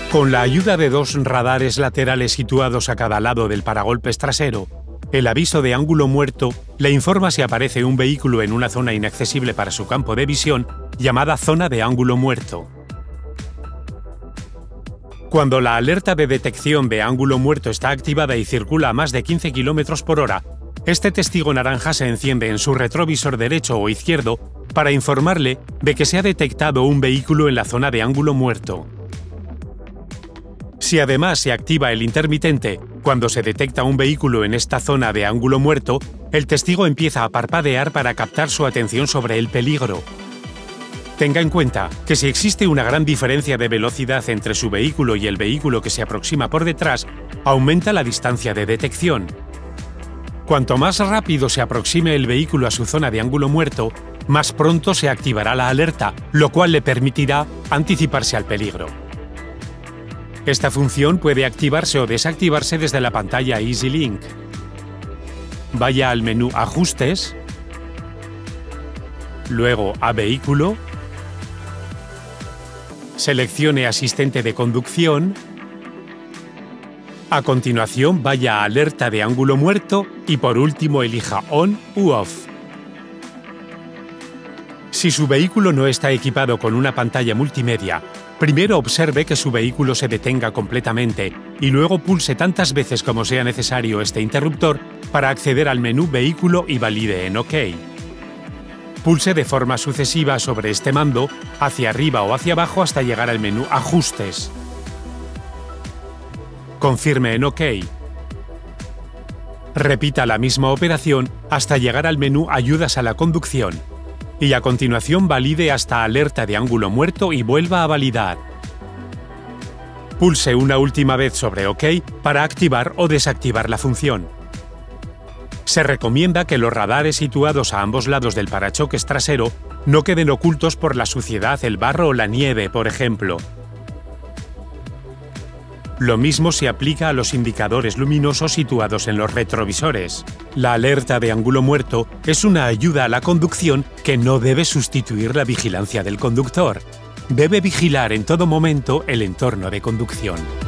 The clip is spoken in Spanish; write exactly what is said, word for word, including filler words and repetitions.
Con la ayuda de dos radares laterales situados a cada lado del paragolpes trasero, el aviso de ángulo muerto le informa si aparece un vehículo en una zona inaccesible para su campo de visión, llamada zona de ángulo muerto. Cuando la alerta de detección de ángulo muerto está activada y circula a más de quince kilómetros por hora, este testigo naranja se enciende en su retrovisor derecho o izquierdo para informarle de que se ha detectado un vehículo en la zona de ángulo muerto. Si además se activa el intermitente, cuando se detecta un vehículo en esta zona de ángulo muerto, el testigo empieza a parpadear para captar su atención sobre el peligro. Tenga en cuenta que si existe una gran diferencia de velocidad entre su vehículo y el vehículo que se aproxima por detrás, aumenta la distancia de detección. Cuanto más rápido se aproxime el vehículo a su zona de ángulo muerto, más pronto se activará la alerta, lo cual le permitirá anticiparse al peligro. Esta función puede activarse o desactivarse desde la pantalla Easy Link. Vaya al menú Ajustes, luego a Vehículo, seleccione Asistente de conducción, a continuación vaya a Alerta de ángulo muerto y por último elija On u Off. Si su vehículo no está equipado con una pantalla multimedia, primero observe que su vehículo se detenga completamente y luego pulse tantas veces como sea necesario este interruptor para acceder al menú Vehículo y valide en OK. Pulse de forma sucesiva sobre este mando, hacia arriba o hacia abajo hasta llegar al menú Ajustes. Confirme en OK. Repita la misma operación hasta llegar al menú Ayudas a la conducción. Y a continuación valide hasta Alerta de ángulo muerto y vuelva a validar. Pulse una última vez sobre OK para activar o desactivar la función. Se recomienda que los radares situados a ambos lados del parachoques trasero no queden ocultos por la suciedad, el barro o la nieve, por ejemplo. Lo mismo se aplica a los indicadores luminosos situados en los retrovisores. La alerta de ángulo muerto es una ayuda a la conducción que no debe sustituir la vigilancia del conductor. Debe vigilar en todo momento el entorno de conducción.